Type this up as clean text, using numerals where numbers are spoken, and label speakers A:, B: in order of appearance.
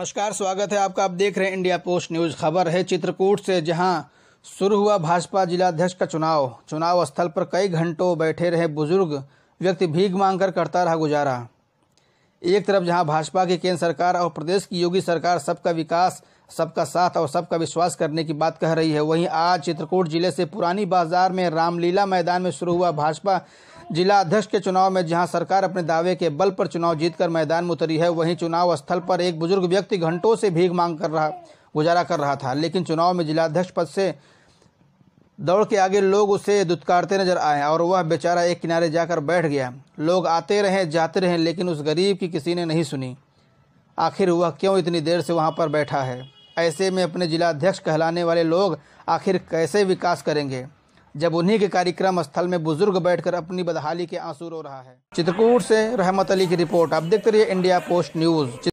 A: नमस्कार, स्वागत है आपका। आप देख रहे हैं इंडिया पोस्ट न्यूज। खबर है चित्रकूट से, जहां शुरू हुआ भाजपा जिलाध्यक्ष का चुनाव स्थल पर कई घंटों बैठे रहे बुजुर्ग व्यक्ति भीख मांगकर करता रहा गुजारा। एक तरफ जहां भाजपा की केंद्र सरकार और प्रदेश की योगी सरकार सबका विकास, सबका साथ और सबका विश्वास करने की बात कह रही है, वहीं आज चित्रकूट जिले से पुरानी बाजार में रामलीला मैदान में शुरू हुआ भाजपा जिला अध्यक्ष के चुनाव में जहां सरकार अपने दावे के बल पर चुनाव जीतकर मैदान में उतरी है, वहीं चुनाव स्थल पर एक बुजुर्ग व्यक्ति घंटों से भीख मांग कर गुजारा कर रहा था। लेकिन चुनाव में जिलाध्यक्ष पद से दौड़ के आगे लोग उसे दुत्कारते नजर आए और वह बेचारा एक किनारे जाकर बैठ गया। लोग आते रहे जाते रहे, लेकिन उस गरीब की किसी ने नहीं सुनी। आखिर वह क्यों इतनी देर से वहां पर बैठा है? ऐसे में अपने जिलाध्यक्ष कहलाने वाले लोग आखिर कैसे विकास करेंगे, जब उन्हीं के कार्यक्रम स्थल में बुजुर्ग बैठकर अपनी बदहाली के आंसू रो रहा है। चित्रकूट से रहमत अली की रिपोर्ट। आप देखते रहिए इंडिया पोस्ट न्यूज।